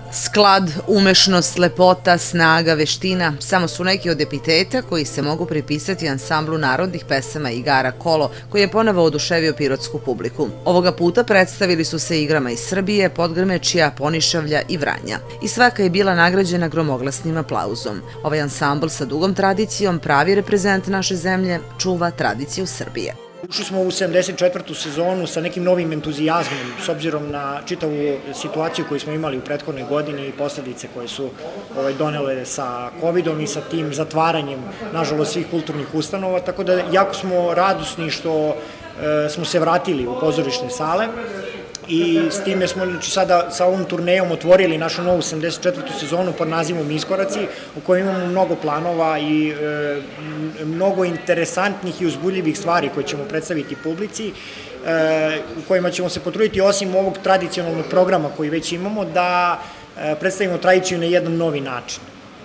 Sklad, umešnost, lepota, snaga, veština samo su neki od epiteta koji se mogu pripisati ansamblu narodnih pesama i igara Kolo, koji je ponovo oduševio pirotsku publiku. Ovoga puta predstavili su se igrama iz Srbije, Podgrmečija, Ponišavlja i Vranja. I svaka je bila nagrađena gromoglasnim aplauzom. Ovaj ansambl sa dugom tradicijom, pravi reprezent naše zemlje, čuva tradiciju Srbije. Ušli smo u 74. sezonu sa nekim novim entuzijazmom, s obzirom na čitavu situaciju koju smo imali u prethodnoj godini i posledice koje su donele sa COVID-om i sa tim zatvaranjem, nažalost, svih kulturnih ustanova, tako da jako smo radosni što smo se vratili u pozorišne sale i s time smo sada sa ovom turnejom otvorili našu novu 74. sezonu pod nazivom Iskoraci, u kojoj imamo mnogo planova i mnogo interesantnih i uzbudljivih stvari koje ćemo predstaviti publici, u kojima ćemo se potruditi osim ovog tradicionalnog programa koji već imamo, da predstavimo tradiciju na jedan novi način.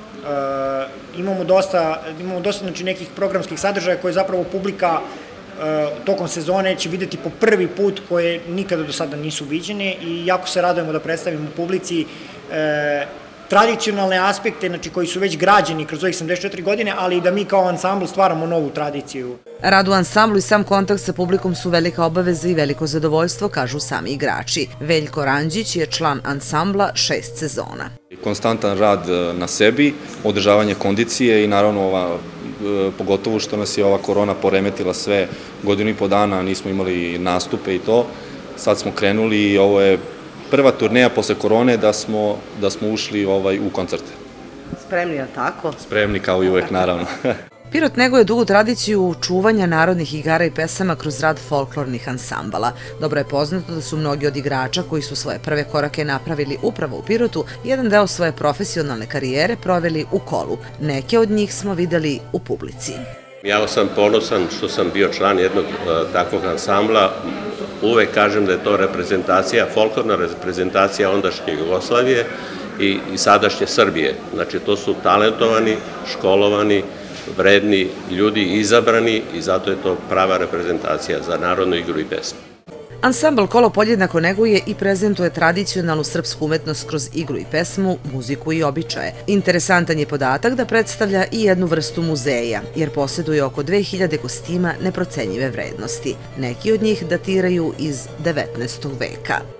Imamo dosta nekih programskih sadržaja koje zapravo publika tokom sezone će videti po prvi put, koje nikada do sada nisu viđene, i jako se radujemo da predstavimo publici tradicionalne aspekte, koji su već građeni kroz ovih 74 godine, ali i da mi kao ansambl stvaramo novu tradiciju. Rad u ansamblu i sam kontakt sa publikom su velika obaveza i veliko zadovoljstvo, kažu sami igrači. Veljko Ranđić je član ansambla 6 sezona. Konstantan rad na sebi, održavanje kondicije i naravno pogotovo što nas je ova korona poremetila sve, godinu i po dana nismo imali nastupe i to. Sad smo krenuli i ovo je prva turneja posle korone da smo ušli u koncerte. Spremni, je li tako? Spremni kao i uvek, naravno. Pirot neguje dugu tradiciju čuvanja narodnih igara i pesama kroz rad folklornih ansambala. Dobro je poznato da su mnogi od igrača koji su svoje prve korake napravili upravo u Pirotu, jedan deo svoje profesionalne karijere proveli u Kolu. Neke od njih smo videli u publici. Ja sam ponosan što sam bio član jednog takvog ansambla. Uvek kažem da je to reprezentacija, folklorna reprezentacija ondašnje Jugoslavije i sadašnje Srbije. Znači, to su talentovani, školovani, vredni ljudi, izabrani, i zato je to prava reprezentacija za narodnu igru i pesmu. Ansambl Kolo podjednako neguje i prezentuje tradicionalnu srpsku umetnost kroz igru i pesmu, muziku i običaje. Interesantan je podatak da predstavlja i jednu vrstu muzeja, jer posjeduje oko 2000 kostima neprocenjive vrednosti. Neki od njih datiraju iz 19. veka.